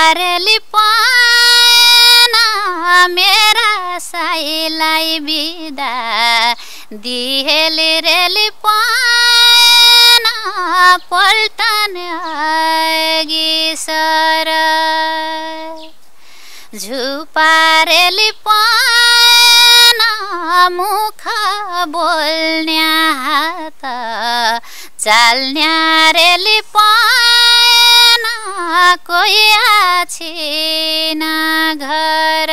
रेली पाना मेरा साईलाई बिदा दिहेली रेली पाना पल्टन अघि सर झुपारेली पाना मुख बोल्न्या हात चाल्न्या रेली पाना कोही आछिन घर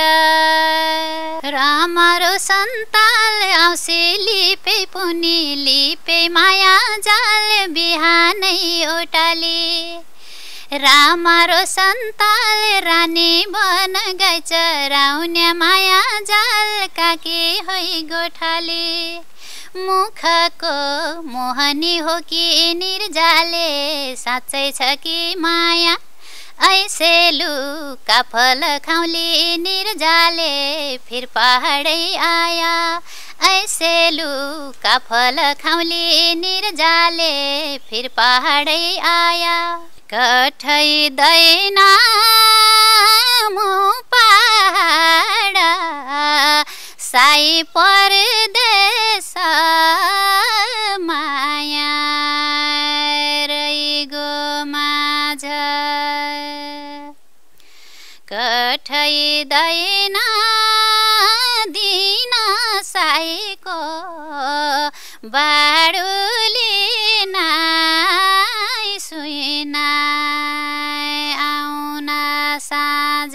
रामरो सन्ताल आउँछ लिपे पुनि लिपे माया जाल बिहानै ओटाली रामरो सन्ताल रानी बन गई चराउने माया जाल काकी होइ गोठाली मुखको मोहनी हो कि निर्जाले साँच्चै छ कि माया ऐसे लुका फल खाउली निर्जाले फिर पहाडै आया ऐसे लुका फल खाउली निर्जाले फिर पहाडै आया कठैदैन मु पहाड साई परदेश माया रहिगो माझ कठैदैन दिन साईको बाडुली नाइ सुइना आउन साँझ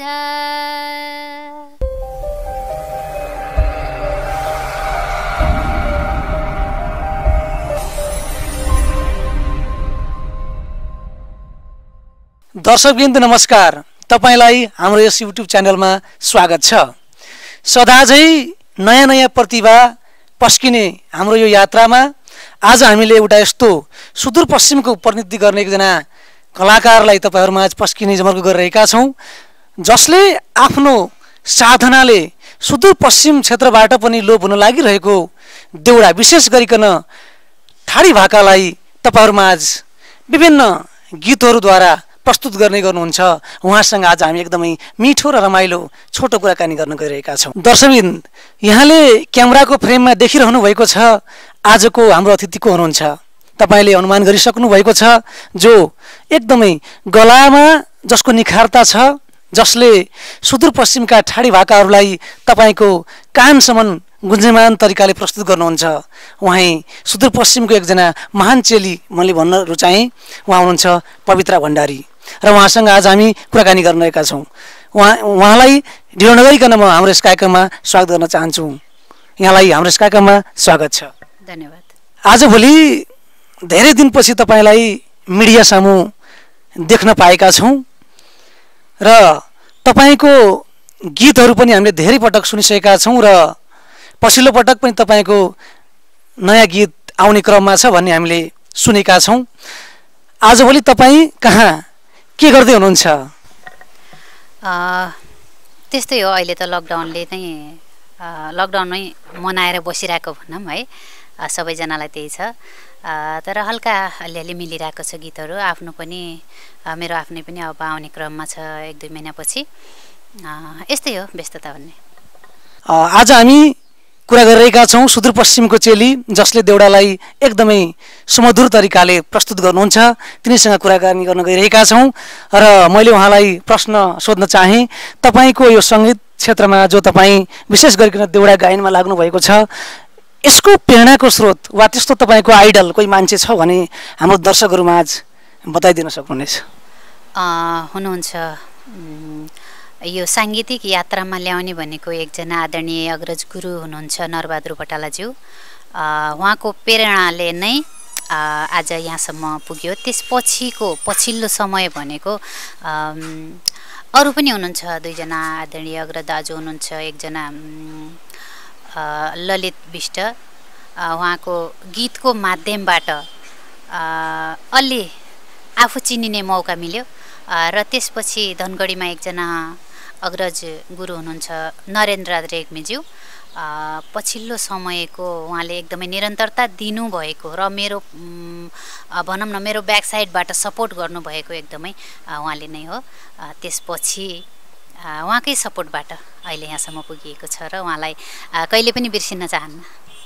दर्शकवृन्द नमस्कार, तपाईलाई हाम्रो यस युट्युब च्यानलमा स्वागत छ। सदाझै नयाँ नयाँ प्रतिभा पस्किने हाम्रो यो यात्रामा आज हामीले एउटा यस्तो सुदूरपश्चिमको प्रतिनिधि गर्ने एकजना कलाकारलाई तपाईहरुमा आज पस्किने जमर्को गरिरहेका छौं, जसले आफ्नो साधनाले सुदूरपश्चिम क्षेत्रबाट पनि लोप हुन लागिरहेको देउडा विशेष गरिकन ठाडी भाकालाई तपाईहरुमा आज विभिन्न गीतहरुद्वारा प्रस्तुत गर्नुहुन्छ। उहाँसँग आज हामी एकदमै मिठो र रमाइलो छोटो कुराकानी गर्न गइरहेका छौं। दर्शकवृन्द, यहाँले क्यामेराको फ्रेममा देखिरहनु भएको छ आजको हाम्रो अतिथि को हुनुहुन्छ। तपाईले अनुमान गरिसक्नु भएको छ, जो एकदमै गलामा जसको निखारता छ, जसले सुदूरपश्चिमका ठाडी भाकाहरूलाई तपाईको कानसम्म गुन्जमान तरिकाले प्रस्तुत गर्नुहुन्छ। उहाँ सुदूरपश्चिमको एकजना महान चेली मैले भन्न रुचाएँ। उहाँ हुनुहुन्छ पवित्रा भण्डारी र उहाँसँग आज हामी कुराकानी गरिरहेका छौं। उहाँलाई ढिलो नगरिकन म हाम्रो यस कार्यक्रममा स्वागत गर्न चाहन्छु। यहाँलाई हाम्रो यस कार्यक्रममा स्वागत छ। धन्यवाद। आजभोलि धेरै दिनपछि तपाईलाई मिडिया सामु देख्न पाएका छौं र तपाईको गीतहरू पनि हामीले धेरै पटक सुनिसकेका छौं र पछिल्लो पटक पनि तपाईको नयाँ गीत आउने क्रममा छ भन्ने हामीले सुनेका छौं। आजभोलि तपाई कहाँ के गर्दै हुनुहुन्छ? त्यस्तै हो, अहिले त लकडाउनले नै लकडाउनमै मनाएर बसिरहेको भनौँ है, सबैजनालाई त्यही छ। तर हल्का अलिअलि मिलिरहेको छ गीतहरू। आफ्नो पनि मेरो आफ्नै पनि अब आउने क्रममा छ 1-2 महिनापछि। यस्तै हो व्यस्तता भन्ने। आज हामी कुरा गरिरहेका छौं सुदूरपश्चिमको चेली जसले देउडालाई एकदमै सुमधुर तरिकाले प्रस्तुत गर्नुहुन्छ, तिनीसँग कुराकानी गर्न गइरहेका छौं। र मैले उहाँलाई प्रश्न सोध्न चाहे, तपाईको यो संगीत क्षेत्रमा जो तपाई विशेष गरिकन देउडा गायनमा लाग्नु भएको छ, यसको प्रेरणाको स्रोत वा त्यस्तो तपाईको आइडल कोही मान्छे छ भने हाम्रो दर्शकहरुमा आज बताइदिन सक्नुहुनेछ? हुनुहुन्छ। यो सांगीतिक यात्रामा ल्याउने भनेको एकजना आदरणीय अग्रज गुरु हुनुहुन्छ नरबहादुर बटालाज्यू। उहाँको प्रेरणाले नै आज यहाँसम्म पुग्यो। त्यसपछिको पछिल्लो समय भनेको अरु पनि हुनुहुन्छ। 2 जना आदरणीय अग्रज दाजु हुनुहुन्छ। एकजना ललित विष्ट, उहाँको गीतको माध्यमबाट अलि आफू चिनिने मौका मिल्यो। र त्यसपछि धनगढीमा एकजना अग्रज गुरु हुनुहुन्छ नरेन्द्र रेग्मीज्यू। पछिल्लो समयको उहाँले एकदमै निरन्तरता दिनुभएको र मेरो भनौँ न मेरो ब्याक साइडबाट सपोर्ट गर्नुभएको एकदमै उहाँले नै हो। त्यसपछि उहाँकै सपोर्टबाट अहिले यहाँसम्म पुगिएको छ र उहाँलाई कहिले पनि बिर्सिन चाहन्न।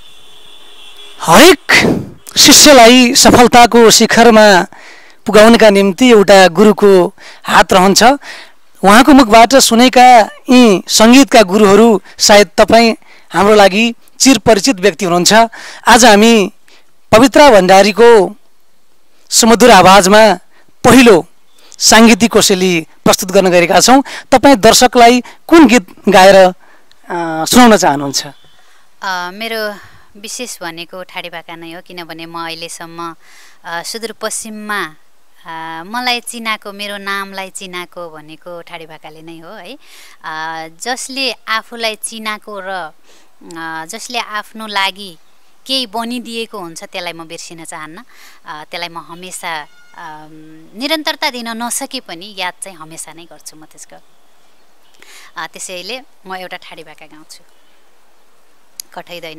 हरेक शिष्यलाई सफलताको शिखरमा पुगाउनका निम्ति एउटा गुरुको हात रहन्छ। उहाँको मुखबाट सुनेका यी सङ्गीतका गुरुहरू सायद तपाईँ हाम्रो लागि चिरपरिचित व्यक्ति हुनुहुन्छ। आज हामी पवित्रा भण्डारीको सुमधुर आवाजमा पहिलो साङ्गीतिक कोसेली प्रस्तुत गर्न गएका छौँ। तपाईँ दर्शकलाई कुन गीत गाएर सुनाउन चाहनुहुन्छ? मेरो विशेष भनेको ठाडी भाका नै हो, किनभने म अहिलेसम्म सुदूरपश्चिममा मलाई चिनाको, मेरो नामलाई चिनाको भनेको ठाडी भाकाले नै हो है। जसले आफूलाई चिनाको र जसले आफ्नो लागि केही बनिदिएको हुन्छ त्यसलाई म बिर्सिन चाहन्न। त्यसलाई म हमेसा निरन्तरता दिन नसके पनि याद चाहिँ हमेसा नै गर्छु म त्यसको। त्यसैले म एउटा ठाडी भाका गाउँछु, कठाइदैन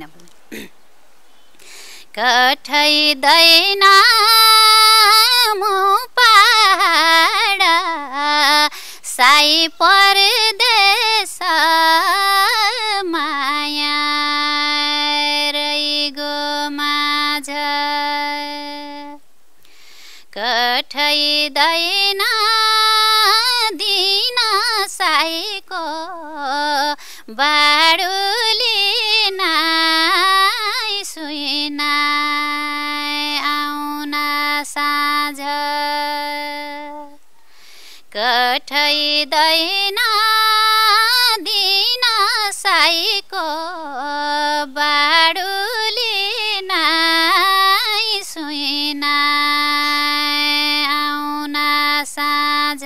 कठाइदैन मो पहाड साई परदेश माया रैगो माझ कठाइदैन दिन साईको बाडुली नाइ सुइना आउना साँझ कठाइदैन दिन साईको बाडुली नाइ सुइना आउना साँझ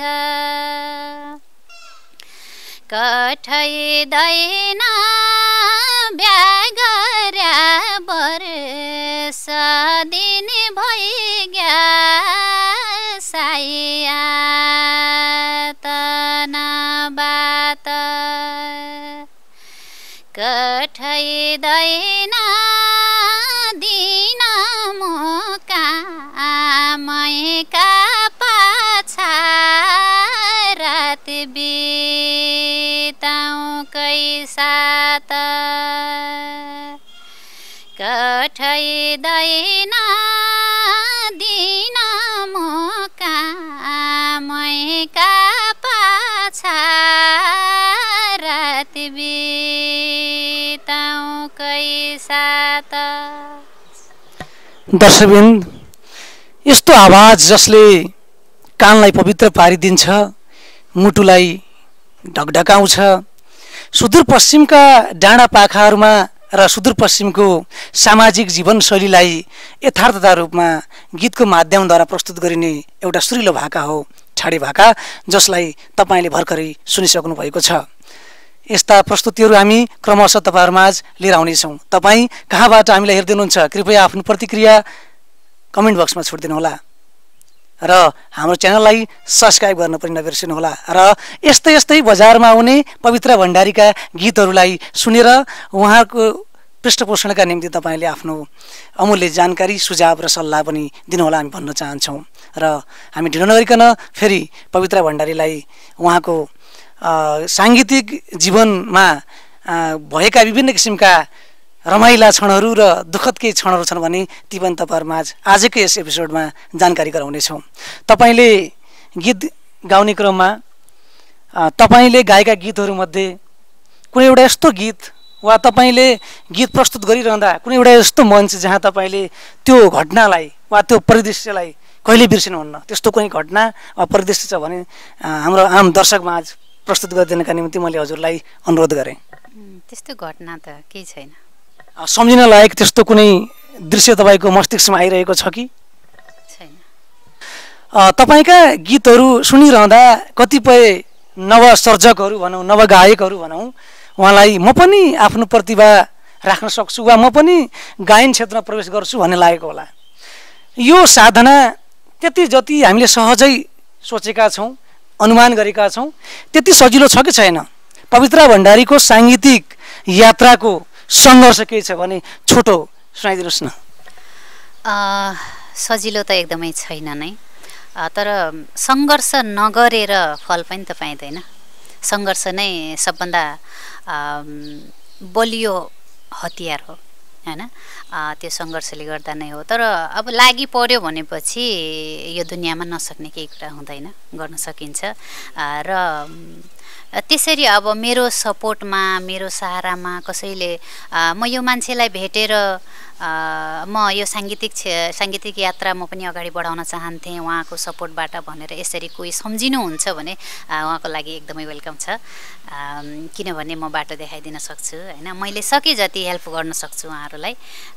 कठाइदैन ब्यागर्या वर्ष दिन भइग्या साइया तन बात कठाइदैन दिन मुका मैका पाछा रात बिताउँकै साथ कठाइदैन दिन मुका मैका पाछा रात बिताउँकै साथ। दर्शकवृन्द, यस्तो आवाज जसले कानलाई पवित्र पारिदिन्छ, मुटुलाई ढकढकाउँछ, सुदूरपश्चिमका डाँडा पाखाहरूमा र सुदूरपश्चिमको सामाजिक जीवनशैलीलाई यथार्थता रूपमा गीतको माध्यमद्वारा प्रस्तुत गरिने एउटा सुरिलो भाका हो ठाडी भाका, जसलाई तपाईँले भर्खरै सुनिसक्नु भएको छ। यस्ता प्रस्तुतिहरू हामी क्रमशः तपाईँहरूमाझ लिएर आउनेछौँ। तपाईँ कहाँबाट हामीलाई हेर्दै हुनुहुन्छ कृपया आफ्नो प्रतिक्रिया कमेन्ट बक्समा छोडिदिनुहोला र हाम्रो च्यानललाई सब्सक्राइब गर्न पनि नबिर्सिनुहोला र यस्तै यस्तै बजारमा आउने पवित्रा भण्डारीका गीतहरूलाई सुनेर उहाँको पृष्ठपोषणका निम्ति तपाईँले आफ्नो अमूल्य जानकारी, सुझाव र सल्लाह पनि दिनुहोला हामी भन्न चाहन्छौँ। र हामी ढिलो नगरिकन फेरि पवित्रा भण्डारीलाई उहाँको साङ्गीतिक जीवनमा भएका विभिन्न किसिमका रमाइला क्षणहरू र दुःखद केही क्षणहरू छन् भने ती पनि तपाईँहरूमाझ आजकै यस एपिसोडमा जानकारी गराउनेछौँ। तपाईँले गीत गाउने क्रममा तपाईँले गाएका गीतहरूमध्ये कुनै एउटा यस्तो गीत वा तपाईँले गीत प्रस्तुत गरिरहँदा कुनै एउटा यस्तो मञ्च जहाँ तपाईँले त्यो घटनालाई वा त्यो परिदृश्यलाई कहिले बिर्सिनुहुन्न, त्यस्तो कुनै घटना वा परिदृश्य छ भने हाम्रो आम दर्शकमाझ प्रस्तुत गरिदिनका निम्ति मैले हजुरलाई अनुरोध गरेँ। त्यस्तो घटना त केही छैन। सम्झिन लायक त्यस्तो कुनै दृश्य तपाईँको मस्तिष्कमा आइरहेको छ कि छैन? तपाईँका गीतहरू सुनिरहँदा कतिपय नवसर्जकहरू भनौँ, नवगायकहरू भनौँ, उहाँलाई म पनि आफ्नो प्रतिभा राख्न सक्छु वा म पनि गायन क्षेत्रमा प्रवेश गर्छु भन्ने लागेको होला। यो साधना त्यति जति हामीले सहजै सोचेका छौँ, अनुमान गरेका छौँ, त्यति सजिलो छ कि छैन? पवित्रा भण्डारीको साङ्गीतिक यात्राको सङ्घर्ष केही छ भने छोटो सुनाइदिनुहोस् न। सजिलो त एकदमै छैन नै, तर सङ्घर्ष नगरेर फल पनि त पाइँदैन। सङ्घर्ष नै सबभन्दा बलियो हतियार हो हैन। त्यो सङ्घर्षले गर्दा नै हो। तर अब लागि पर्यो भनेपछि यो दुनियाँमा नसक्ने केही कुरा हुँदैन, गर्न सकिन्छ। र त्यसरी अब मेरो सपोर्टमा, मेरो सहारामा कसैले म यो मान्छेलाई भेटेर म यो साङ्गीतिक यात्रा म पनि अगाडि बढाउन चाहन्थेँ उहाँको सपोर्टबाट भनेर यसरी कोही सम्झिनुहुन्छ भने उहाँको लागि एकदमै वेलकम छ। किनभने म बाटो देखाइदिन सक्छु हैन, मैले सके जति हेल्प गर्न सक्छु उहाँहरूलाई,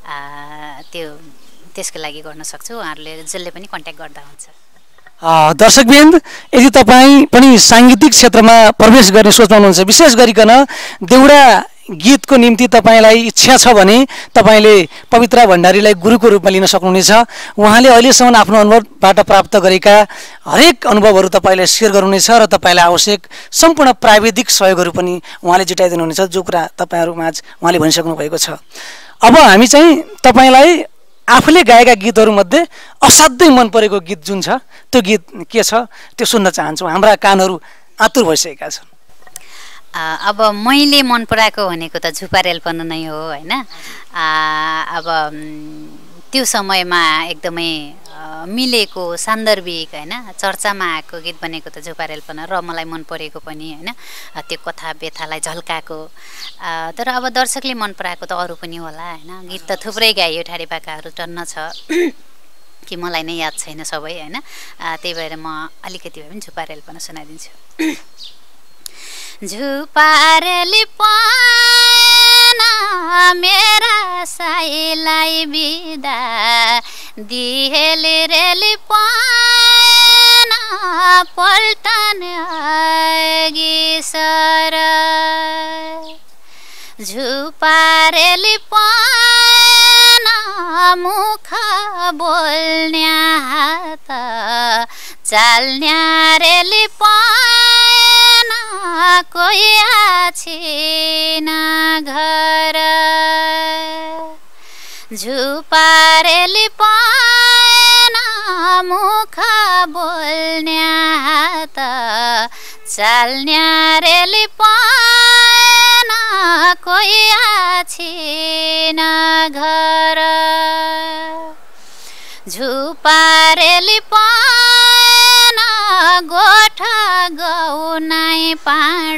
त्यसको लागि गर्न सक्छु। उहाँहरूले जसले पनि कन्ट्याक्ट गर्दा हुन्छ। दर्शकवृन्द, यदि तपाईँ पनि साङ्गीतिक क्षेत्रमा प्रवेश गर्ने सोचमा हुनुहुन्छ, विशेष गरिकन देउडा गीतको निम्ति तपाईँलाई इच्छा छ भने तपाईँले पवित्रा भण्डारीलाई गुरुको रूपमा लिन सक्नुहुनेछ। उहाँले अहिलेसम्म आफ्नो अनुभवबाट प्राप्त गरेका हरेक अनुभवहरू तपाईँलाई सेयर गर्नुहुनेछ र तपाईँलाई आवश्यक सम्पूर्ण प्राविधिक सहयोगहरू पनि उहाँले जुटाइदिनुहुनेछ, जो कुरा तपाईँहरूमाझ उहाँले भनिसक्नु भएको छ। अब हामी चाहिँ तपाईँलाई आफूले गाएका गीतहरूमध्ये असाध्यै मन परेको गीत जुन छ त्यो गीत के छ त्यो सुन्न चाहन्छौँ। हाम्रा कानहरू आतुर भइसकेका छन्। अब मैले मन पराएको भनेको त झुपारेलपन नै हो हैन। अब त्यो समयमा एकदमै मिलेको सान्दर्भिक हैन चर्चामा आएको गीत बनेको त झुपारेलपन र मलाई मन परेको पनि हैन, त्यो कथा व्यथालाई झल्काएको। तर अब दर्शकले मन पराएको त अरू पनि होला हैन। गीत त थुप्रै गाइयो, ठाडी पाकाहरू टन्न छ कि मलाई नै याद छैन सबै हैन। त्यही भएर म अलिकति भए पनि झुपारेलपन सुनाइदिन्छु। झुपारेली पाना मेरा साईलाई बिदा दिहेली रेली पाना पल्टन अघि सर। झुपारेली पाना मुख बोल्न्या हात चाल्न्या रेली पाना कोही आछिन घर। झुपारेली पाना मुख बोल्न्या हात चाल्न्या रेली पाना कोही आछिन घर। झुपारेली पाना गोठ गौनाई पाड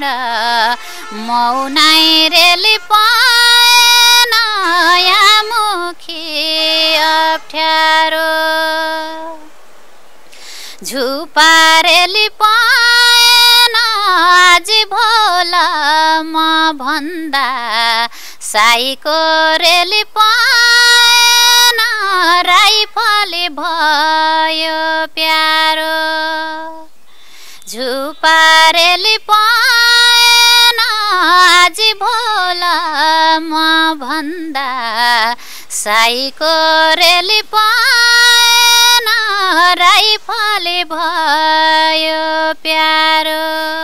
मौनाई रेली पाना या मुखी अप्ठ्यारो। झुपारेली पाना आज भोल म भन्दा साईको रेली पाना राइफले भयो प्यारो। झुपारेली पाना आज भोल म भन्दा साईको रेली पाना राइफले भयो प्यारो।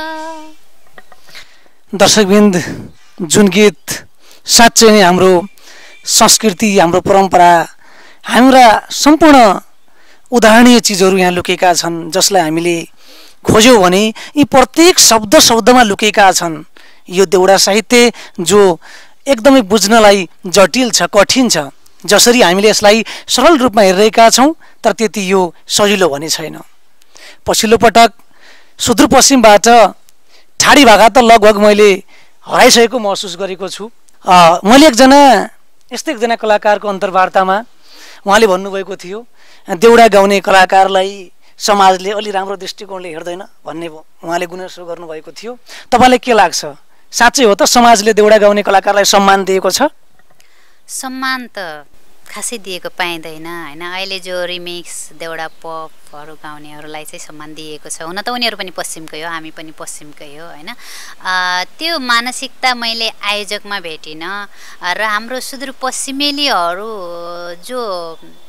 दर्शकवृन्द, जुन गीत साँच्चै नै हाम्रो संस्कृति, हाम्रो परम्परा, हाम्रा सम्पूर्ण उदाहरणीय चिजहरू यहाँ लुकेका छन्, जसलाई हामीले खोज्यौँ भने यी प्रत्येक शब्द शब्दमा लुकेका छन्। यो देउडा साहित्य जो एकदमै बुझ्नलाई जटिल छ, कठिन छ। जसरी हामीले यसलाई सरल रूपमा हेरिरहेका छौँ, तर त्यति यो सजिलो भने छैन। पछिल्लो पटक सुदूरपश्चिमबाट ठाडी भाका त लगभग मैले हराइसकेको महसुस गरेको छु। मैले एकजना कलाकारको अन्तर्वार्तामा उहाँले भन्नुभएको थियो, देउडा गाउने कलाकारलाई समाजले अलि राम्रो दृष्टिकोणले हेर्दैन भन्ने उहाँले गुनासो गर्नुभएको थियो। तपाईँलाई के लाग्छ, साँच्चै हो त समाजले देउडा गाउने कलाकारलाई सम्मान दिएको छ? सम्मान त खासै दिएको पाइँदैन हैन। अहिले जो रिमिक्स देउडा पपहरू गाउनेहरूलाई चाहिँ सम्मान दिएको छ। हुन त उनीहरू पनि पश्चिमकै हो, हामी पनि पश्चिमकै हो हैन। त्यो मानसिकता मैले आयोजकमा भेटिनँ र हाम्रो सुदूरपश्चिमेलीहरू जो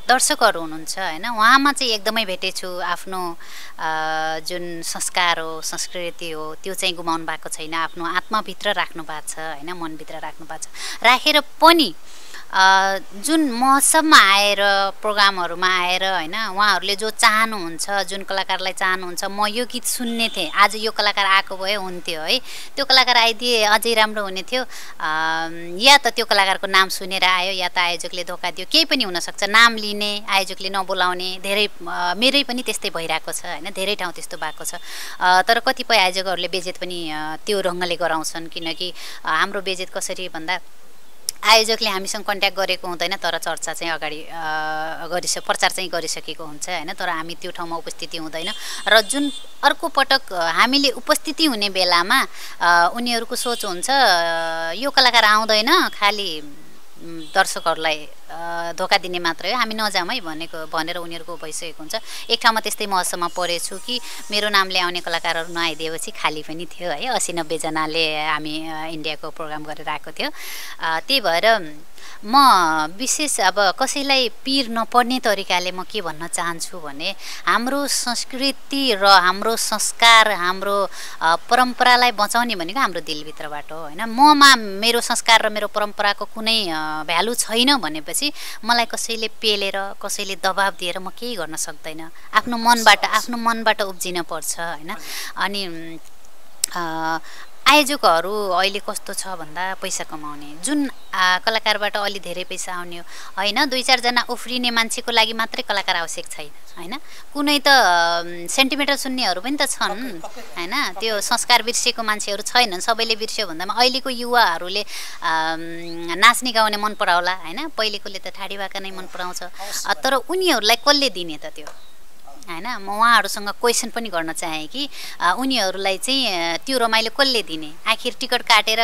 दर्शकहरू हुनुहुन्छ होइन, उहाँमा चाहिँ एकदमै भेटेछु आफ्नो जुन संस्कार हो, संस्कृति हो, त्यो चाहिँ गुमाउनु भएको छैन। आफ्नो आत्माभित्र राख्नु भएको छ होइन, मनभित्र राख्नु भएको छ। राखेर पनि जुन महोत्सवमा आएर, प्रोग्रामहरूमा आएर होइन, उहाँहरूले जो चाहनुहुन्छ, जुन कलाकारलाई चाहनुहुन्छ, म यो गीत सुन्ने थिएँ, आज यो कलाकार आएको भए हुन्थ्यो है, त्यो कलाकार आइदिए अझै राम्रो हुने थियो, या त त्यो कलाकारको नाम सुनेर आयो, या त आयोजकले धोका दियो, केही पनि हुनसक्छ। नाम लिने, आयोजकले नबोलाउने, धेरै मेरै पनि त्यस्तै भइरहेको छ होइन, धेरै ठाउँ त्यस्तो भएको छ। तर कतिपय आयोजकहरूले बेजेत पनि त्यो ढङ्गले गराउँछन्, किनकि हाम्रो बेजेत कसरी भन्दा आयोजकले हामीसँग कन्ट्याक्ट गरेको हुँदैन, तर चर्चा चाहिँ अगाडि प्रचार चाहिँ गरिसकेको हुन्छ होइन, तर हामी त्यो ठाउँमा उपस्थिति हुँदैन। र जुन अर्को पटक हामीले उपस्थिति हुने बेलामा उनीहरूको सोच हुन्छ यो कलाकार आउँदैन, खालि दर्शकहरूलाई धोका दिने मात्रै हो, हामी नजाउँ है भनेर उनीहरूको भइसकेको हुन्छ। एक ठाउँमा त्यस्तै महोत्सवमा परेछु कि मेरो नामले आउने कलाकारहरू नआइदिएपछि खाली पनि थियो है, 80-90 जनाले हामी इन्डियाको प्रोग्राम गरेर आएको थियो। त्यही भएर म विशेष अब कसैलाई पिर नपर्ने तरिकाले म के भन्न चाहन्छु भने, हाम्रो संस्कृति र हाम्रो संस्कार, हाम्रो परम्परालाई बचाउने भनेको हाम्रो दिलभित्रबाट हो होइन। ममा मेरो संस्कार र मेरो परम्पराको कुनै भ्यालु छैन भनेपछि मलाई कसैले पेलेर, कसैले दबाब दिएर म केही गर्न सक्दैन। आफ्नो मनबाट उब्जिन पर्छ होइन। अनि आयोजकहरू अहिले कस्तो छ भन्दा, पैसा कमाउने, जुन कलाकारबाट अलि धेरै पैसा आउने होइन, 2-4 जना उफ्रिने मान्छेको लागि मात्रै कलाकार आवश्यक छैन होइन। कुनै त सेन्टिमिटर सुन्नेहरू पनि त छन् होइन, त्यो संस्कार बिर्सेको मान्छेहरू छैनन्। सबैले बिर्स्यो भन्दामा अहिलेको युवाहरूले नाच्ने गाउने मन पराउला होइन, पहिलेकोले त ठाडी भाका नै मन पराउँछ, तर उनीहरूलाई कसले दिने त त्यो होइन। म उहाँहरूसँग क्वेसन पनि गर्न चाहेँ कि उनीहरूलाई चाहिँ त्यो रमाइलो कसले दिने, आखिर टिकट काटेर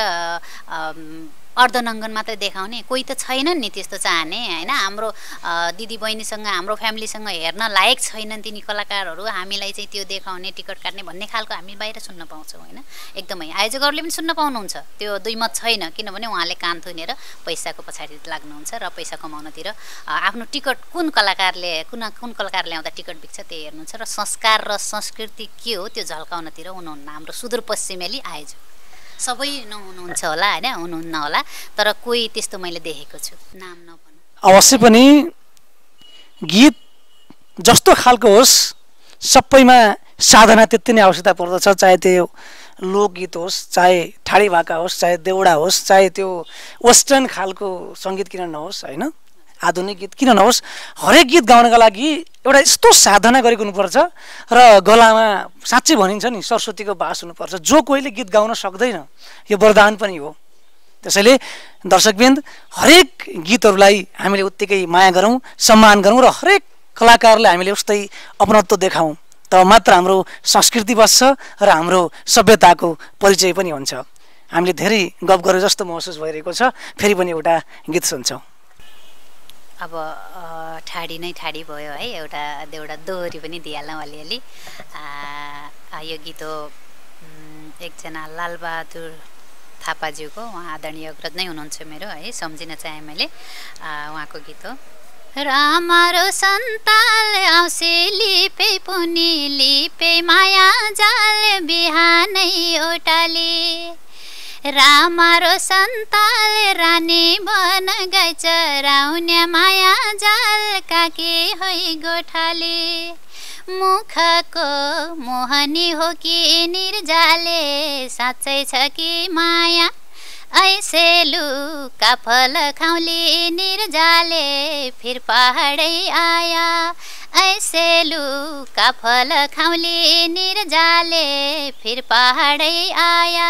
अर्धनङ्गन मात्रै देखाउने कोही त छैनन् नि त्यस्तो चाहने होइन। हाम्रो दिदी बहिनीसँग, हाम्रो फ्यामिलीसँग हेर्न लायक छैनन् तिनी कलाकारहरू, हामीलाई चाहिँ त्यो देखाउने, टिकट काट्ने भन्ने खालको हामी बाहिर सुन्न पाउँछौँ होइन। एकदमै आयोजकहरूले पनि सुन्न पाउनुहुन्छ, त्यो दुई मत छैन, किनभने उहाँले कान थुनेर पैसाको पछाडि लाग्नुहुन्छ र पैसा कमाउनतिर आफ्नो टिकट कुन कलाकार ल्याउँदा टिकट बिक्छ त्यही हेर्नुहुन्छ, र संस्कार र संस्कृति के हो त्यो झल्काउनतिर हुनुहुन्न। हाम्रो सुदूरपश्चिमेली आयोजक सबै नहुनुहुन्छ होला होइन, हुनुहुन्न होला, तर कोही त्यस्तो मैले देखेको छु, नाम नभन्नु। अवश्य पनि गीत जस्तो खालको होस् सबैमा साधना त्यति नै आवश्यकता पर्दछ, चाहे त्यो लोकगीत होस्, चाहे ठाडी भाका होस्, चाहे देउडा होस्, चाहे त्यो वेस्टर्न खालको सङ्गीत किन नहोस् होइन, आधुनिक गीत किन नहोस्, हरेक गीत गाउनका लागि एउटा यस्तो साधना गरेको हुनुपर्छ र गलामा साँच्चै भनिन्छ नि सरस्वतीको बास हुनुपर्छ। जो कोहीले गीत गाउन सक्दैन यो वरदान पनि हो। त्यसैले दर्शकवृन्द हरेक गीतहरूलाई हामीले उत्तिकै माया गरौँ, सम्मान गरौँ र हरेक कलाकारलाई हामीले उस्तै अपनत्व देखाउँ, तब मात्र हाम्रो संस्कृति बस्छ र हाम्रो सभ्यताको परिचय पनि हुन्छ। हामीले धेरै गफ गरे जस्तो महसुस भइरहेको छ, फेरि पनि एउटा गीत सुन्छौँ। अब ठाडी नै ठाडी भयो है, एउटा दोहोरी पनि दिइहालौँ अलिअलि। यो गीत हो एकजना लालबहादुर थापाज्यूको, उहाँ आदरणीय अग्रज नै हुनुहुन्छ मेरो है, सम्झिन चाहेँ मैले। उहाँको गीत हो। रामारो सन्ताल आउँसे लिपे पुनि लिपे माया जाल बिहानै ओटाले, रामारो सन्ताल रानी बन गए चराउने माया जाल काके होइ गोठाले, मुखको मोहनी हो कि निर्जाले साँच्चै छ कि माया ऐसे लुका फल खाउली निर्जाले फिर पहाडै आया, ऐसे लुका फल खाउली निर्जाले फिर पहाडै आया।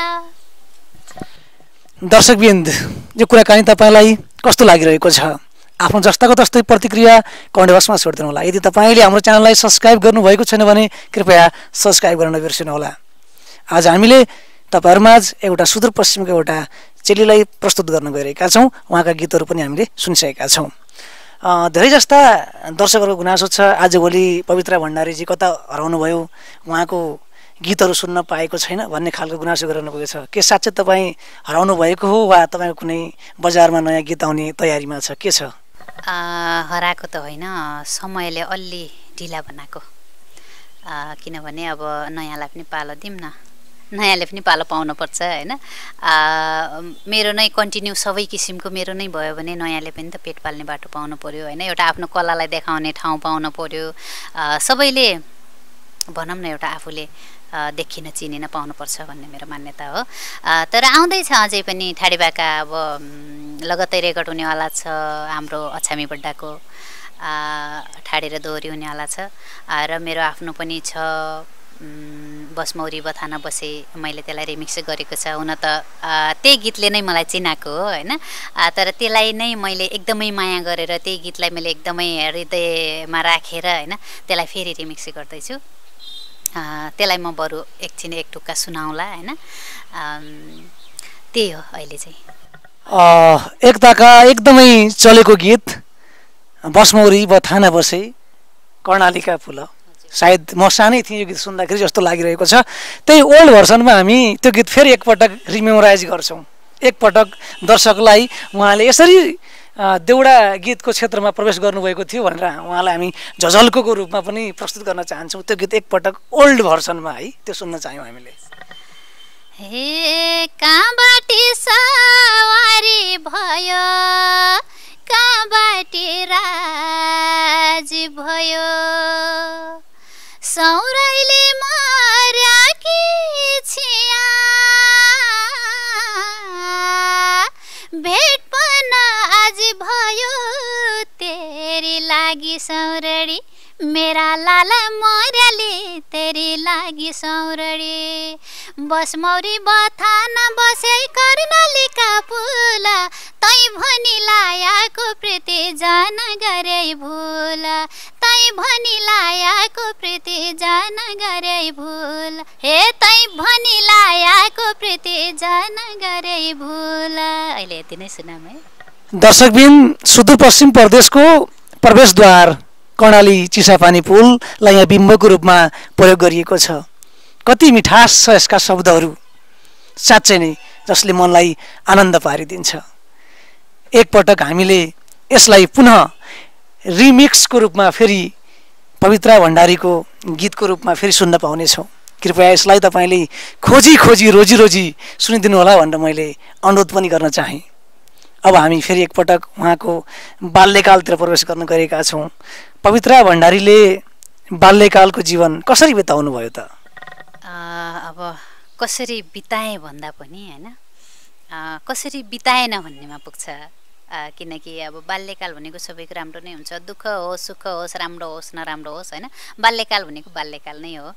दर्शकवृन्द यो कुराकानी तपाईँलाई कस्तो लागिरहेको छ? आफ्नो जस्ताको तस्तै प्रतिक्रिया कमेन्ट बक्समा छोडिदिनु होला। यदि तपाईँले हाम्रो च्यानललाई सब्सक्राइब गर्नुभएको छैन भने कृपया सब्सक्राइब गर्न नबिर्सनु होला। आज हामीले तपाईँहरूमाझ एउटा सुदूरपश्चिमको एउटा चेलीलाई प्रस्तुत गर्न गइरहेका छौँ, उहाँका गीतहरू पनि हामीले सुनिसकेका छौँ। धेरै जस्ता दर्शकहरूको गुनासो छ आजभोलि पवित्रा भण्डारीजी कता हराउनुभयो, उहाँको गीतहरू सुन्न पाएको छैन भन्ने खालको गुनासो गरिरहनुभएको छ। के साँच्चै तपाईँ हराउनु भएको हो वा तपाईँको कुनै बजारमा नयाँ गीत आउने तयारीमा छ, के छ? हराएको त होइन, समयले अलि ढिला बनाएको। किनभने अब नयाँलाई पनि पालो दिउँ न, नयाँले पनि पालो पाउनुपर्छ होइन। मेरो नै कन्टिन्यू सबै किसिमको मेरो नै भयो भने नयाँले पनि त पेट पाल्ने बाटो पाउनु पर्यो होइन। एउटा आफ्नो कलालाई देखाउने ठाउँ पाउनु पर्यो। सबैले भनौँ न एउटा आफूले देखिन चिनिन पाउनुपर्छ भन्ने मेरो मान्यता हो। तर आउँदैछ अझै पनि ठाडीबाका अब लगत्तै रेकर्ड हुनेवाला छ हाम्रो अछामी बड्डाको, ठाडे र दोहोरी हुनेवाला छ। र मेरो आफ्नो पनि छ बसमौरी बथाना बसे, मैले त्यसलाई रिमिक्स गरेको छ। हुन त त्यही गीतले नै मलाई चिनाएको हो होइन, तर त्यसलाई नै मैले एकदमै माया गरेर त्यही गीतलाई मैले एकदमै हृदयमा राखेर होइन त्यसलाई फेरि रिमिक्स गर्दैछु। त्यसलाई म बरु एकछिन एक टुक्का सुनाउला होइन। त्यही हो अहिले चाहिँ। एकताका एकदमै चलेको गीत बसमौरी बथाना बसे कर्णालीका फुल, सायद म सानै थिएँ यो गीत सुन्दाखेरि जस्तो लागिरहेको छ। त्यही ओल्ड भर्सनमा हामी त्यो गीत फेरि एकपटक रिमेमोराइज गर्छौँ। एकपटक दर्शकलाई उहाँले यसरी देउडा गीतको क्षेत्रमा प्रवेश गर्नुभएको थियो भनेर उहाँलाई हामी झझल्कोको रूपमा पनि प्रस्तुत गर्न चाहन्छौँ। त्यो गीत एकपटक ओल्ड भर्सनमा है त्यो सुन्न चाह्यौँ हामीले। हे कहाँबाट सवारी भयो, कहाँबाट राज भयो, सौराइले मर्याकी छिया, भेट पनि आज भयो तेरी लागि सौरडी, मेरा लाला मर्याले तेरी लागि सौरडी। बसमौरी बथाना बसे कर्णालीका पुल, तै भनी लायाको प्रीति जान गरे भूल, तै भनी लायाको प्रीति जान गरे भूल, हे तै भनी लायाको प्रीति जान गरे भूल। अहिले यति नै सुनाम है। दर्शकबिन, सुदूरपश्चिम प्रदेशको प्रवेशद्वार कर्णाली चिसापानी पुललाई यहाँ बिम्बको रूपमा प्रयोग गरिएको छ। कति मिठास छ यसका शब्दहरू, साँच्चै नै जसले मनलाई आनन्द पारिदिन्छ। एकपटक हामीले यसलाई पुनः रिमिक्सको रूपमा फेरि पवित्रा भण्डारीको गीतको रूपमा फेरि सुन्न पाउनेछौँ। कृपया यसलाई तपाईँले खोजी खोजी रोजी रोजी सुनिदिनु होला भनेर मैले अनुरोध पनि गर्न चाहेँ। अब हामी फेरि एकपटक उहाँको बाल्यकालतिर प्रवेश गर्न गएका छौँ। पवित्रा भण्डारीले बाल्यकालको जीवन कसरी बिताउनु भयो त? अब कसरी बिताएँ भन्दा पनि होइन, कसरी बिताएन भन्नेमा पुग्छ। किनकि अब बाल्यकाल भनेको सबैको राम्रो नै हुन्छ, दुःख होस् सुख होस् राम्रो होस् नराम्रो होस् होइन, बाल्यकाल भनेको बाल्यकाल नै हो।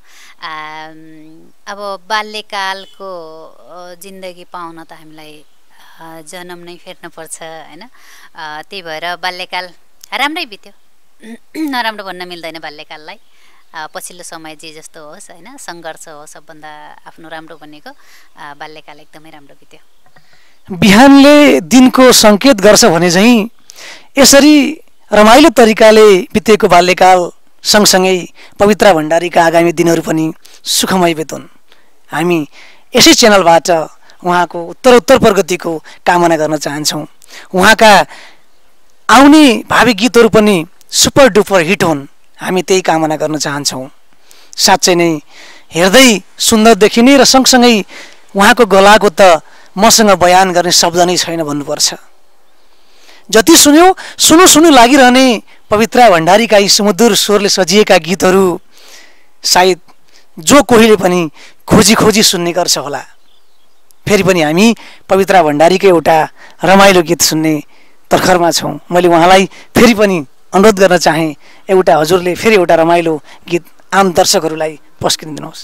अब बाल्यकालको जिन्दगी पाउन त हामीलाई जन्म नै फेर्नुपर्छ होइन। त्यही भएर बाल्यकाल राम्रै बित्यो, नराम्रो भन्न मिल्दैन बाल्यकाललाई। पछिल्लो समय जे जस्तो होस् होइन, सङ्घर्ष हो सबभन्दा आफ्नो राम्रो भनेको, बाल्यकाल एकदमै राम्रो बित्यो। बिहानले दिनको सङ्केत गर्छ भने चाहिँ यसरी रमाइलो तरिकाले बितेको बाल्यकाल सँगसँगै पवित्रा भण्डारीका आगामी दिनहरू पनि सुखमय बितुन्। हामी यसै च्यानलबाट उहाँको उत्तरोत्तर प्रगतिको कामना गर्न चाहन्छौँ। उहाँका आउने भावी गीतहरू पनि सुपर डुपर हिट हुन्, हामी त्यही कामना गर्न चाहन्छौँ। साँच्चै नै हेर्दै सुन्दर देखिने र सँगसँगै उहाँको गलाको त मसँग बयान गर्ने शब्द नै छैन भन्नुपर्छ। जति सुन्यो सुनु सुनु लागिरहने पवित्रा भण्डारीका यी सुमधुर स्वरले सजिएका गीतहरू सायद जो कोहीले पनि खोजी खोजी सुन्ने गर्छ होला। फेरि पनि हामी पवित्रा भण्डारीकै एउटा रमाइलो गीत सुन्ने तर्खरमा छौँ। मैले उहाँलाई फेरि पनि अनुरोध गर्न चाहेँ, एउटा हजुरले फेरि एउटा रमाइलो गीत आम दर्शकहरूलाई पस्किदिनुहोस्।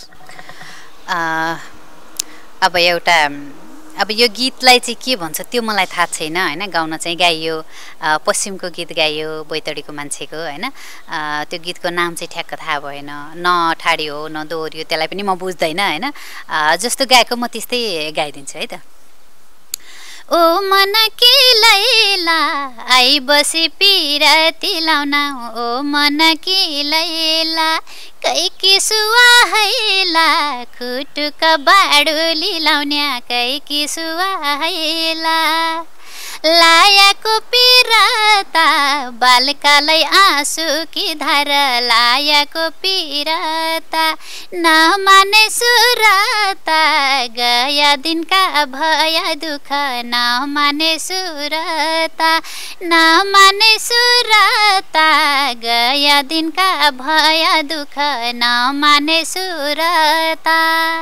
अब यो गीतलाई चाहिँ के भन्छ त्यो मलाई थाहा छैन होइन। गाउन चाहिँ गाइयो, पश्चिमको गीत गाइयो बैतडीको मान्छेको होइन। त्यो गीतको नाम चाहिँ ठ्याक्क थाहा भएन, न ठाडी हो न दोहोरी हो, त्यसलाई पनि म बुझ्दैन होइन। जस्तो गाएको म त्यस्तै गाइदिन्छु है त। ओ मन कि लैला आई बसी पिरती लाउन, ओ मन कि लैला कैकी सुवाहैला खुटुक बाडुली लाउन्या, कैकी सुवाहैला लायाको पिरता बालकालै आँसु कि धार लायाको पिरता नमाने सुरता गया दिनका भया दुःख नमाने सुरता नमाने सुरता गया दिनका भया दुःख नमाने सुरता।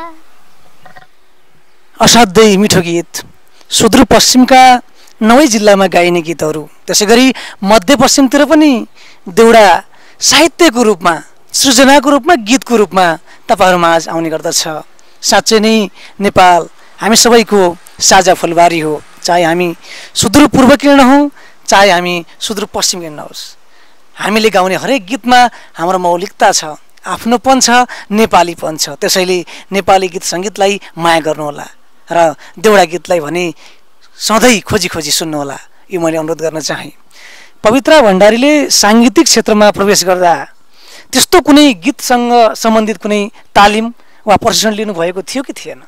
असाध्यै मिठो गीत सुदूरपश्चिमका 9 जिल्लामा गाइने गीतहरू त्यसै गरी मध्यपश्चिमतिर पनि देउडा साहित्यको रूपमा सृजनाको रूपमा गीतको रूपमा तपाईहरुमा आज आउने गर्दछ। साँच्चै नै नेपाल हामी सबैको साझा फुलबारी हो, चाहे हामी सुदूरपूर्व किन नहौं चाहे हामी सुदूरपश्चिम किन नहोस्, हामीले गाउने हरेक गीतमा हाम्रो मौलिकता छ, आफ्नोपन छ, नेपालीपन छ। त्यसैले नेपाली गीत संगीतलाई माया गर्नुहोला र देउडा गीतलाई भने सधैँ खोजी खोजी सुन्नुहोला, यो मैले अनुरोध गर्न चाहे। पवित्रा भण्डारीले सांगीतिक क्षेत्रमा प्रवेश गर्दा त्यस्तो कुनै गीतसँग सम्बन्धित कुनै तालिम वा प्रशिक्षण लिनु भएको थियो कि थिएन?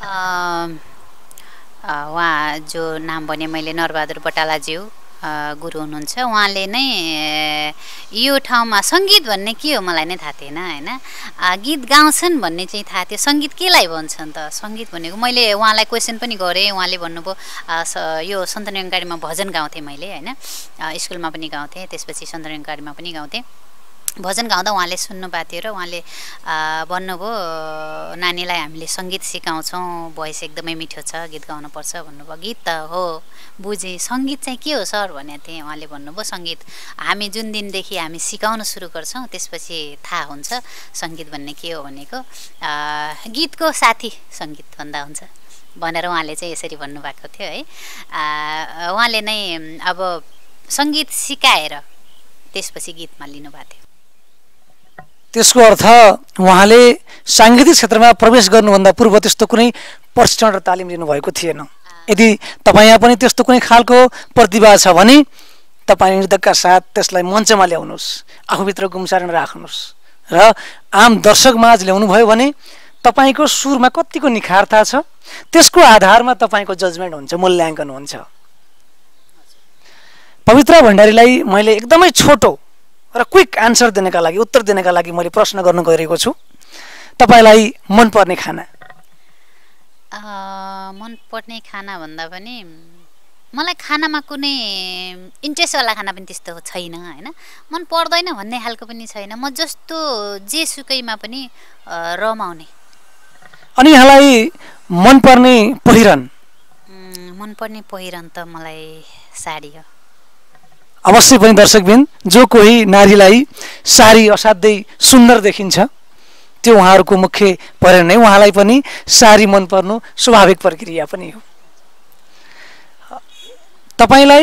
उहाँ जो नाम भने मैले नरबहादुर बटालाज्यू गुरु हुनुहुन्छ, उहाँले नै यो ठाउँमा सङ्गीत भन्ने के हो मलाई नै थाहा थिएन हैन। गीत गाउँछन् भन्ने चाहिँ थाहा थियो, सङ्गीत केलाई भन्छन् त? सङ्गीत भनेको मैले उहाँलाई क्वेसन पनि गरेँ, उहाँले भन्नुभयो यो सन्तन गाडीमा भजन गाउँथेँ मैले हैन, स्कुलमा पनि गाउँथेँ, त्यसपछि सन्तन गाडीमा पनि गाउँथेँ। भजन गाउँदा उहाँले सुन्नुभएको थियो र उहाँले भन्नुभयो नानीलाई हामीले सङ्गीत सिकाउँछौँ, भोइस एकदमै मिठो छ, गीत गाउनुपर्छ भन्नुभयो। गीत त हो बुझेँ, सङ्गीत चाहिँ के हो सर भनेको थिएँ। उहाँले भन्नुभयो सङ्गीत हामी जुन दिनदेखि हामी सिकाउन सुरु गर्छौँ त्यसपछि थाहा हुन्छ सङ्गीत भन्ने के हो भनेको, गीतको साथी सङ्गीत भन्दा हुन्छ भनेर उहाँले चाहिँ यसरी भन्नुभएको थियो है। उहाँले नै अब सङ्गीत सिकाएर त्यसपछि गीतमा लिनुभएको थियो। त्यसको अर्थ उहाँले सांगीतिक क्षेत्रमा प्रवेश गर्नुभन्दा पूर्व त्यस्तो कुनै प्रशिक्षण र तालिम लिनुभएको थिएन। यदि तपाईँ पनि त्यस्तो कुनै खालको प्रतिभा छ भने तपाईँ नृतकका साथ त्यसलाई मञ्चमा ल्याउनुहोस्, आफूभित्र गुम्सारेर राख्नुहोस् र आम दर्शकमाझ ल्याउनुभयो भने तपाईँको सुरमा कतिको निखारता छ त्यसको आधारमा तपाईँको जजमेन्ट हुन्छ, मूल्याङ्कन हुन्छ। पवित्रा भण्डारीलाई मैले एकदमै छोटो र क्विक आन्सर दिनका लागि, उत्तर दिनका लागि मैले प्रश्न गर्न गइरहेको छु। तपाईलाई मनपर्ने खाना? मनपर्ने खाना भन्दा पनि मलाई खानामा कुनै इन्ट्रेस्टवाला खाना पनि त्यस्तो छैन हैन, मन पर्दैन भन्ने खालको पनि छैन, म जस्तो जे सुकैमा पनि रमाउने। अनि यहाँलाई मनपर्ने पहिरन? मनपर्ने पहिरन त मलाई साडी हो। अवश्य पनि दर्शकबिन जो कोही नारीलाई साडी असाध्यै सुन्दर देखिन्छ त्यो उहाँहरूको मुख्य पहिरन नै, उहाँलाई पनि साडी मन पर्नु स्वाभाविक प्रक्रिया पनि हो। तपाईलाई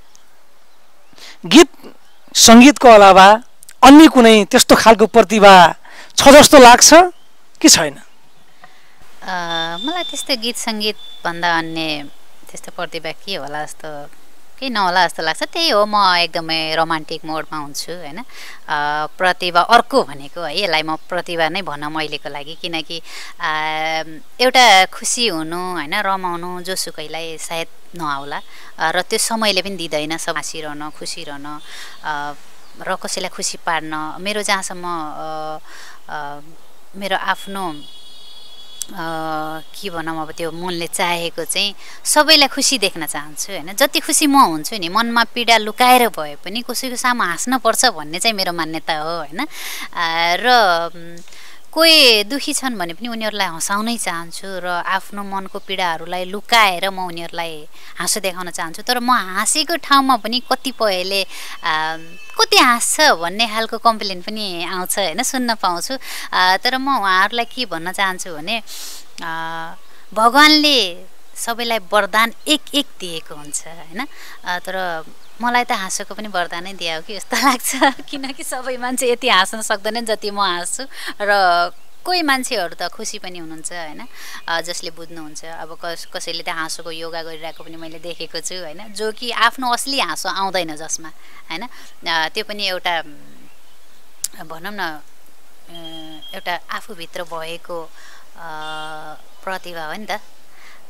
गीत संगीतको अलावा अन्य कुनै त्यस्तो खालको प्रतिभा छ जस्तो लाग्छ कि छैन? मलाई त्यस्तो गीत संगीत भन्दा अन्य त्यस्तो प्रतिभा के होला जस्तो केही नहोला जस्तो लाग्छ। त्यही हो, म एकदमै रोमान्टिक मोडमा हुन्छु हैन। प्रतिभा अर्को भनेको है, यसलाई म प्रतिभा नै भनौँ अहिलेको लागि, किनकि एउटा खुसी हुनु हैन, रमाउनु जोसुकैलाई सायद नआउला र त्यो समयले पनि दिँदैन सब हाँसिरहन, खुसी रहन र कसैलाई खुसी पार्न। मेरो जहाँसम्म मेरो आफ्नो के भनौँ अब त्यो मनले चाहेको चाहिँ सबैलाई खुसी देख्न चाहन्छु हैन। जति खुसी म हुन्छु नि, मनमा पीडा लुकाएर भए पनि कसैको सामु हाँस्न पर्छ भन्ने चाहिँ मेरो मान्यता हो हैन। र कोही दुखी छन् भने पनि उनीहरूलाई हँसाउनै चाहन्छु र आफ्नो मनको पीडाहरूलाई लुकाएर म उनीहरूलाई हाँसो देखाउन चाहन्छु। तर म हाँसेको ठाउँमा पनि कतिपयले कति हाँस्छ भन्ने खालको कम्प्लेन पनि आउँछ हैन, सुन्न पाउँछु। तर म उहाँहरूलाई के भन्न चाहन्छु भने भगवानले सबैलाई वरदान एक एक दिएको हुन्छ हैन, तर मलाई त हाँसोको पनि वरदानै दियो कि जस्तो लाग्छ, किनकि सबै मान्छे यति हाँस्न सक्दैनन् जति म हाँस्छु र कोही मान्छेहरू त खुसी पनि हुनुहुन्छ हैन, जसले बुझ्नुहुन्छ। अब कसैले त हाँसोको योगा गरिरहेको पनि मैले देखेको छु हैन, जो कि आफ्नो असली हाँसो आउँदैन जसमा हैन। त्यो पनि एउटा भनौँ न एउटा आफूभित्र भएको प्रतिभा हो नि त।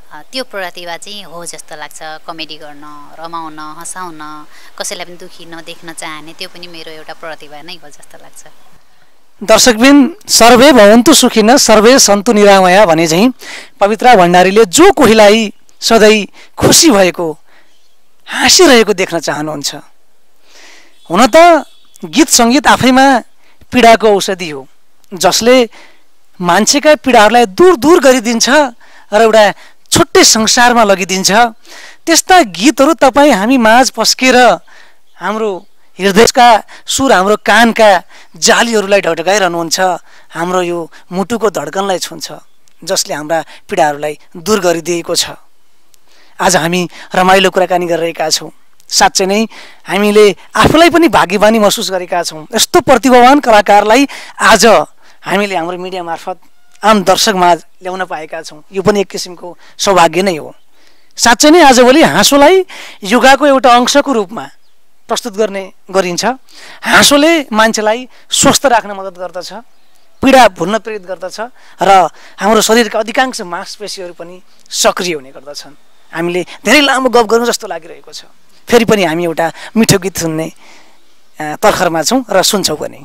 त्यो प्रतिभा चाहिँ हो जस्तो लाग्छ। कमेडी गर्न, रमाउन, हँसाउन, कसैलाई पनि दुखी नदेख्न चाहने त्यो पनि मेरो एउटा प्रतिभा नै हो जस्तो लाग्छ। दर्शकबिन, सर्वे भवन्तु सुखिनः सर्वे सन्तु निरामया भने चाहिँ पवित्रा भण्डारीले जो कोहीलाई सधैँ खुसी भएको, हाँसिरहेको देख्न चाहनुहुन्छ। हुन त गीत सङ्गीत आफैमा पीडाको औषधि हो, जसले मान्छेका पीडाहरूलाई दूर दूर गरिदिन्छ र एउटा छुट्टै संसारमा लगिदिन्छ। त्यस्ता गीतहरू तपाईँ हामी माझ पस्केर हाम्रो हृदयका सुर, हाम्रो कानका जालीहरूलाई ढकढकाइरहनुहुन्छ। हाम्रो यो मुटुको धड्कनलाई छुन्छ, जसले हाम्रा पीडाहरूलाई दूर गरिदिएको छ। आज हामी रमाइलो कुराकानी गरिरहेका छौँ। साँच्चै नै हामीले आफूलाई पनि भाग्यवानी महसुस गरेका छौँ। यस्तो प्रतिभावान कलाकारलाई आज हामीले हाम्रो मिडिया मार्फत आम दर्शकमाझ ल्याउन पाएका छौँ। यो पनि एक किसिमको सौभाग्य नै हो। साँच्चै नै आजभोलि हाँसोलाई योगाको एउटा अंशको रूपमा प्रस्तुत गर्ने गरिन्छ। हाँसोले मान्छेलाई स्वस्थ राख्न मद्दत गर्दछ, पीडा भुल्न प्रेरित गर्दछ र हाम्रो शरीरका अधिकांश मांसपेशीहरू पनि सक्रिय हुने गर्दछन्। हामीले धेरै लामो गफ गर्नु जस्तो लागिरहेको छ। फेरि पनि हामी एउटा मिठो गीत सुन्ने तर्खरमा छौँ र सुन्छौँ पनि।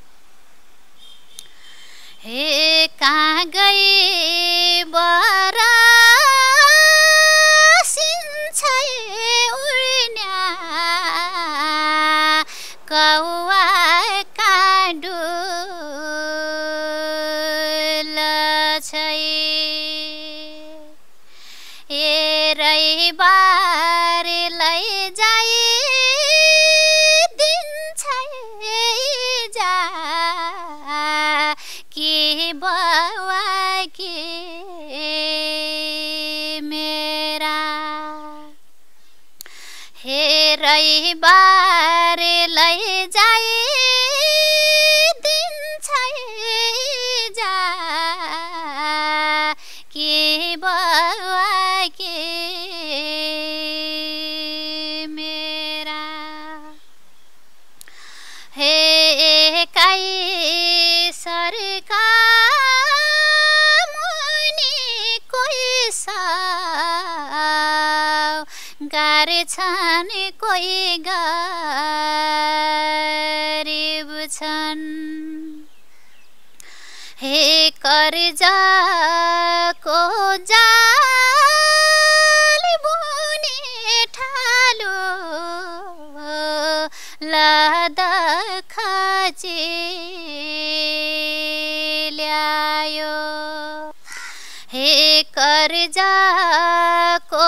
हे कहाँ गए बरा कौवा काडुल छै ए बारलाई जाइ दिन छै जा के बावा के मेरा हे बारलाई जाइ दिन छै जा के बावा के मेरा हे काई सरका मुनि कोही सा गर्छन् कोही गरिब छन् हे कर्जाको जाल बुने ठालो लादा खाचे ल्यायो हे कर्जाको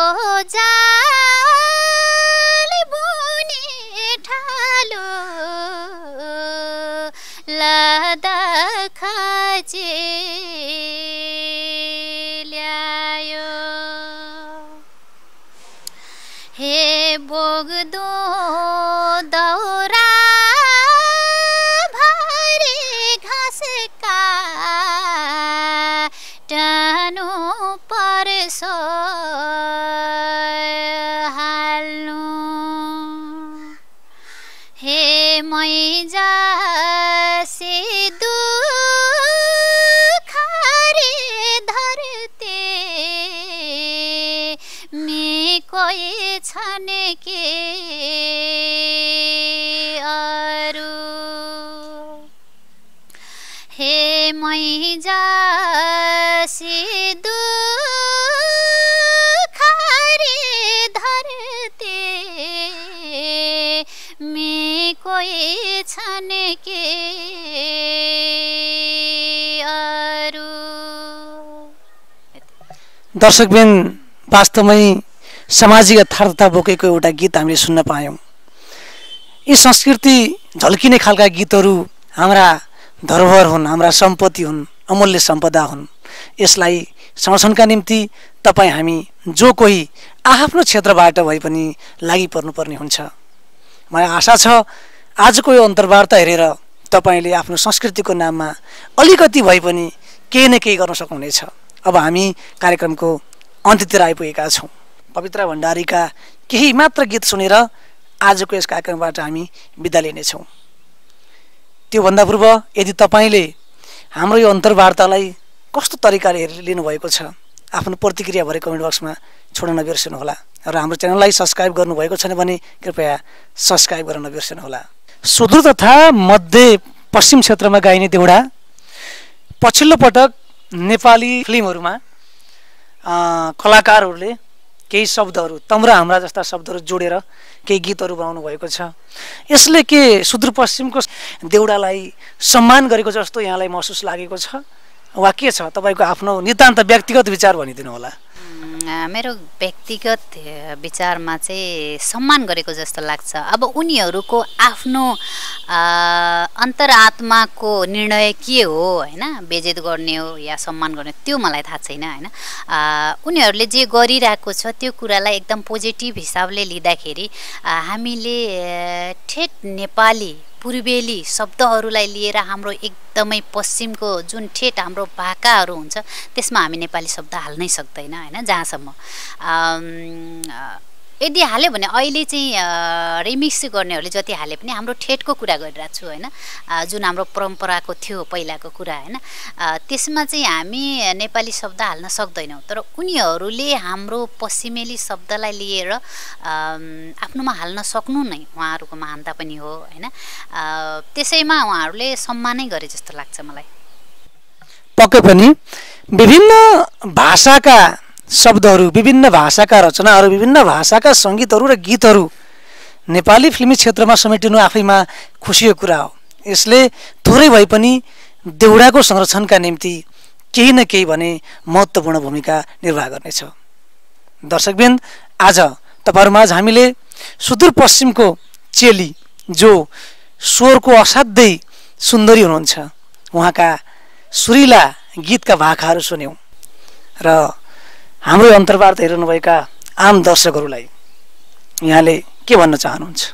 जाल बुने ठालो लादा खाचे ल्यायो हे बोग्दो दौरा भरे घाँसका टानो पर्सो हाल्नु हे मैजा से दुखारे धरते में कोई छन के अरू हे मैजा से दुखारे धरते में कोई छन के अरू। दर्शकबिन, वास्तवमै सामाजिक यथार्थता बोकेको एउटा गीत हामीले सुन्न पायौँ। यी संस्कृति झल्किने खालका गीतहरू हाम्रा धरोहर हुन्, हाम्रा सम्पत्ति हुन्, अमूल्य सम्पदा हुन्। यसलाई संरक्षणका निम्ति तपाईँ हामी जो कोही आफ्नो क्षेत्रबाट भए पनि लागि पर्नुपर्ने हुन्छ। मलाई आशा छ आजको यो अन्तर्वार्ता हेरेर तपाईँले आफ्नो संस्कृतिको नाममा अलिकति भए पनि केही न केही गर्न सक्नुहुनेछ। अब हामी कार्यक्रमको अन्त्यतिर आइपुगेका छौँ। पवित्रा भण्डारीका केही मात्र गीत सुनेर आजको यस कार्यक्रमबाट हामी बिदा लिनेछौँ। त्योभन्दा पूर्व यदि तपाईँले हाम्रो यो अन्तर्वार्तालाई कस्तो तरिकाले लिनुभएको छ आफ्नो प्रतिक्रिया भरे कमेन्ट बक्समा छोड्न नबिर्सनुहोला र हाम्रो च्यानललाई सब्स्क्राइब गर्नुभएको छैन भने कृपया सब्स्क्राइब गर्न नबिर्सनुहोला। सुदूर तथा मध्य पश्चिम क्षेत्रमा गाइने देउडा पछिल्लो पटक नेपाली फिल्महरूमा कलाकारहरूले केही शब्दहरू तम र हाम्रा जस्ता शब्दहरू जोडेर केही गीतहरू बनाउनु भएको छ। यसले के सुदूरपश्चिमको देउडालाई सम्मान गरेको जस्तो यहाँलाई महसुस लागेको छ वा के छ? तपाईँको आफ्नो नितान्त व्यक्तिगत विचार भनिदिनु होला। मेरो व्यक्तिगत विचारमा चाहिँ सम्मान गरेको जस्तो लाग्छ। अब उनीहरूको आफ्नो अन्तरात्माको निर्णय के हो होइन, बेइज्जत गर्ने हो या सम्मान गर्ने, त्यो मलाई थाहा छैन होइन। उनीहरूले जे गरिरहेको छ त्यो कुरालाई एकदम पोजिटिभ हिसाबले लिँदाखेरि हामीले ठेट नेपाली पूर्वेली शब्दहरूलाई लिएर हाम्रो एकदमै पश्चिमको जुन ठेट हाम्रो भाकाहरू हुन्छ त्यसमा हामी नेपाली शब्द हाल्नै सक्दैन होइन। जहाँसम्म यदि हाल्यो भने अहिले चाहिँ रिमिक्स गर्नेहरूले जति हाले पनि हाम्रो ठेटको कुरा गरिरहेको छु होइन, जुन हाम्रो परम्पराको थियो पहिलाको कुरा होइन, त्यसमा चाहिँ हामी नेपाली शब्द हाल्न सक्दैनौँ। तर उनीहरूले हाम्रो पश्चिमेली शब्दलाई लिएर आफ्नोमा हाल्न सक्नु नै उहाँहरूको महानता पनि हो होइन। त्यसैमा उहाँहरूले सम्मानै गरे जस्तो लाग्छ मलाई। पक्कै पनि विभिन्न भाषाका शब्दहरू, विभिन्न भाषाका रचनाहरू, विभिन्न भाषाका सङ्गीतहरू र गीतहरू नेपाली फिल्मी क्षेत्रमा समेटिनु आफैमा खुसीको कुरा हो। यसले थोरै भए पनि देउडाको संरक्षणका निम्ति केही न केही भने महत्त्वपूर्ण भूमिका निर्वाह गर्नेछ। दर्शकवृन्द, आज तपाईँहरूमाझ हामीले सुदूरपश्चिमको चेली जो स्वरको असाध्यै सुन्दरी हुनुहुन्छ उहाँका सुरिला गीतका भाकाहरू सुन्यौँ र हाम्रो अन्तर्वार्ता हेर्नुभएका आम दर्शकहरूलाई यहाँले के भन्न चाहनुहुन्छ?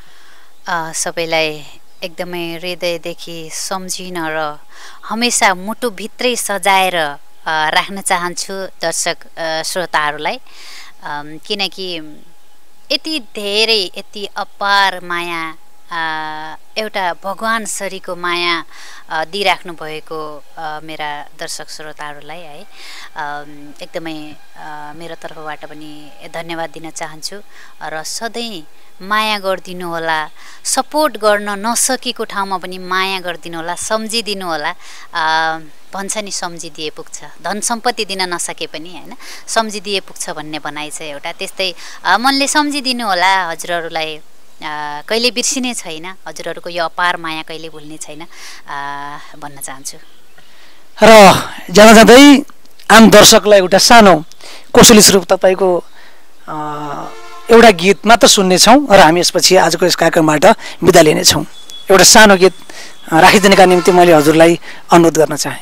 सबैलाई एकदमै हृदयदेखि सम्झिन र हमेसा मुटुभित्रै सजाएर राख्न चाहन्छु दर्शक श्रोताहरूलाई, किनकि यति धेरै यति अपार माया एउटा भगवान सरीको माया दिइराख्नु भएको मेरा दर्शक श्रोताहरूलाई है एकदमै मेरो तर्फबाट पनि धन्यवाद दिन चाहन्छु र सधैँ माया गरिदिनु होला, सपोर्ट गर्न नसकेको ठाउँमा पनि माया गरिदिनु होला, सम्झिदिनु होला। भन्छ नि सम्झिदिए पुग्छ, धन सम्पत्ति दिन नसके पनि होइन सम्झिदिए पुग्छ भन्ने भनाइ छ एउटा, त्यस्तै मनले सम्झिदिनु होला। हजुरहरूलाई कहिले बिर्सिने छैन, हजुरहरूको यो अपार माया कहिले भुल्ने छैन भन्न चाहन्छु। र जाँदा जाँदै आम दर्शकलाई एउटा सानो कोसेली स्वरूप तपाईँको एउटा गीत मात्र सुन्नेछौँ र हामी यसपछि आजको यस कार्यक्रमबाट बिदा लिनेछौँ। एउटा सानो गीत राखिदिनका निम्ति मैले हजुरलाई अनुरोध गर्न चाहेँ।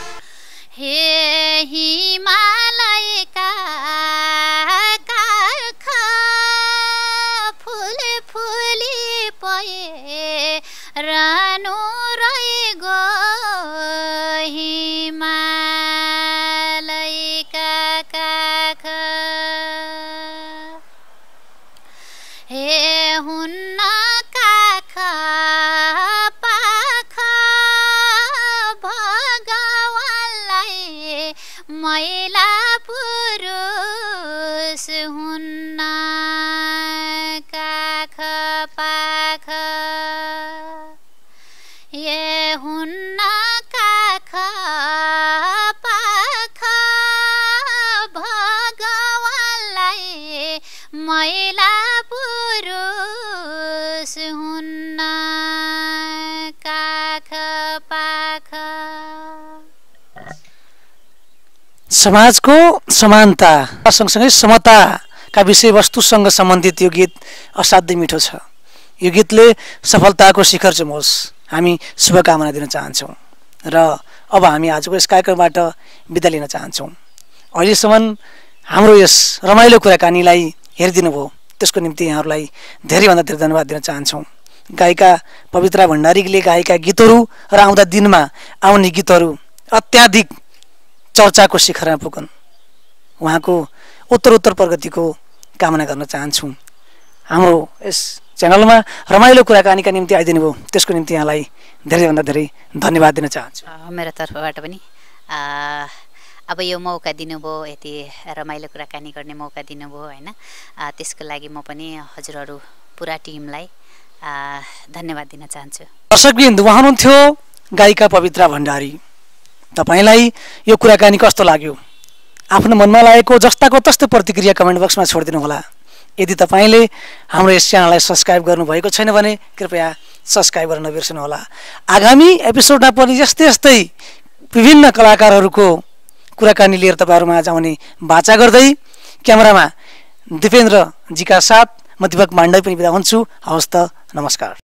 हे हिमालयका रानो रहे गो हिमालयका काख, हे हुन्न काख पाख भगवानलाई महिला पुरुष हुन्न काख पाख, ये हुन्न काख पाख भगवानलाई महिला पुरुष हुन्न काख पाख। समाजको समानता सँगसँगै समताका विषयवस्तुसँग सम्बन्धित यो गीत असाध्यै मिठो छ। यो गीतले सफलताको शिखर चुमोस्, हामी शुभकामना दिन चाहन्छौँ र अब हामी आजको यस कार्यक्रमबाट बिदा लिन चाहन्छौँ। अहिलेसम्म हाम्रो यस रमाइलो कुराकानीलाई हेरिदिनु भयो त्यसको निम्ति यहाँहरूलाई धेरैभन्दा धेरै धन्यवाद दिन चाहन्छौँ। गायिका पवित्रा भण्डारीले गाएका गीतहरू र आउँदा दिनमा आउने गीतहरू अत्याधिक चर्चाको शिखरमा पुगुन्, उहाँको उत्तरोत्तर प्रगतिको कामना गर्न चाहन्छौँ। हाम्रो यस च्यानलमा रमाइलो कुराकानीका निम्ति आइदिनु भयो त्यसको निम्ति यहाँलाई धेरैभन्दा धेरै धन्यवाद दिन चाहन्छु। मेरो तर्फबाट पनि अब यो मौका दिनुभयो, यति रमाइलो कुराकानी गर्ने मौका दिनुभयो होइन। त्यसको लागि म पनि हजुरहरू पुरा टिमलाई धन्यवाद दिन चाहन्छु। दर्शकवृन्द, उहाँ हुनुहुन्थ्यो गायिका पवित्रा भण्डारी। तपाईँलाई यो कुराकानी कस्तो लाग्यो? आफ्नो मनमा लागेको जस्ताको तस्तो प्रतिक्रिया कमेन्ट बक्समा छोडिदिनु होला। यदि तपाईँले हाम्रो यस च्यानललाई सब्सक्राइब गर्नुभएको छैन भने कृपया सब्सक्राइब गर्न नबिर्सनुहोला। आगामी एपिसोडमा पनि यस्तै यस्तै विभिन्न कलाकारहरूको कुराकानी लिएर तपाईँहरूमा आज आउने बाचा गर्दै क्यामेरामा दिपेन्द्रजीका साथ म दीपक माण्डे पनि बिदा हुन्छु। हवस् त, नमस्कार।